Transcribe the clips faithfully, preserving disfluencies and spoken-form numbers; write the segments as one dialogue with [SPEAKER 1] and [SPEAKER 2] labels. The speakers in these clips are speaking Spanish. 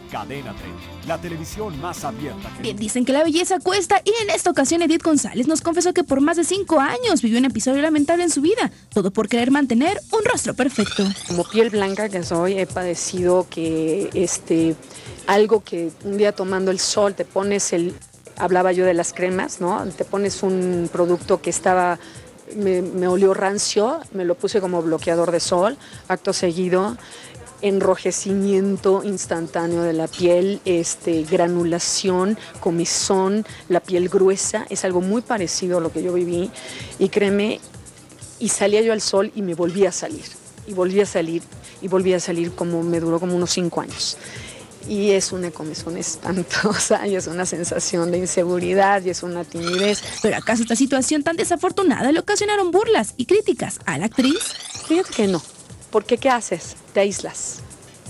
[SPEAKER 1] Cadena treinta, la televisión más abierta que...
[SPEAKER 2] Bien, dicen que la belleza cuesta y en esta ocasión Edith González nos confesó que por más de cinco años vivió un episodio lamentable en su vida, todo por querer mantener un rostro perfecto.
[SPEAKER 3] Como piel blanca que soy, he padecido que este, algo que un día tomando el sol te pones el... Hablaba yo de las cremas, ¿no? Te pones un producto que estaba... Me, me olió rancio, me lo puse como bloqueador de sol, acto seguido... enrojecimiento instantáneo de la piel, este, granulación, comezón, la piel gruesa, es algo muy parecido a lo que yo viví y créeme, y salía yo al sol y me volví a salir, y volví a salir, y volví a salir como me duró como unos cinco años. Y es una comezón espantosa, y es una sensación de inseguridad, y es una timidez.
[SPEAKER 2] ¿Pero acaso esta situación tan desafortunada le ocasionaron burlas y críticas a la actriz?
[SPEAKER 3] Fíjate que no. Porque ¿qué haces? Te aíslas.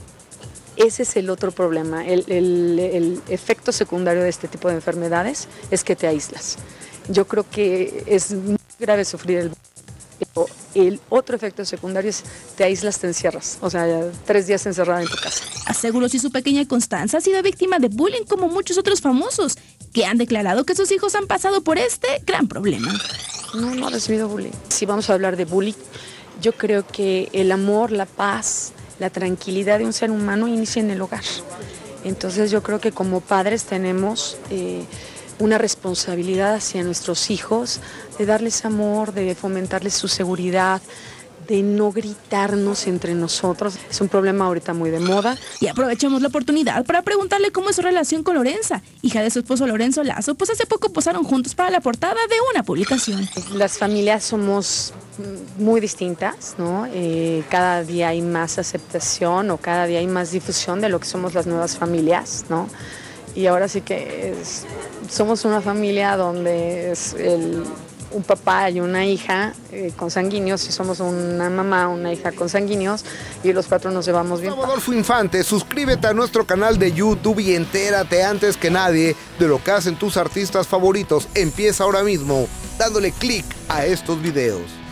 [SPEAKER 3] Ese es el otro problema. El, el, el efecto secundario de este tipo de enfermedades es que te aíslas. Yo creo que es muy grave sufrir el... Pero el otro efecto secundario es te aíslas, te encierras. O sea, tres días encerrada en tu casa.
[SPEAKER 2] Aseguró si su pequeña Constanza ha sido víctima de bullying como muchos otros famosos, que han declarado que sus hijos han pasado por este gran problema.
[SPEAKER 3] No, no ha recibido bullying. Si vamos a hablar de bullying, yo creo que el amor, la paz, la tranquilidad de un ser humano inicia en el hogar. Entonces yo creo que como padres tenemos eh, una responsabilidad hacia nuestros hijos de darles amor, de fomentarles su seguridad, de no gritarnos entre nosotros. Es un problema ahorita muy de moda.
[SPEAKER 2] Y aprovechamos la oportunidad para preguntarle cómo es su relación con Lorenza, hija de su esposo Lorenzo Lazo, pues hace poco posaron juntos para la portada de una publicación.
[SPEAKER 3] Las familias somos muy distintas, ¿no? Eh, cada día hay más aceptación o cada día hay más difusión de lo que somos las nuevas familias, ¿no? Y ahora sí que es, somos una familia donde es el... un papá y una hija eh, consanguíneos y somos una mamá, una hija consanguíneos y los cuatro nos llevamos bien.
[SPEAKER 4] Adolfo Infante, suscríbete a nuestro canal de YouTube y entérate antes que nadie de lo que hacen tus artistas favoritos. Empieza ahora mismo dándole clic a estos videos.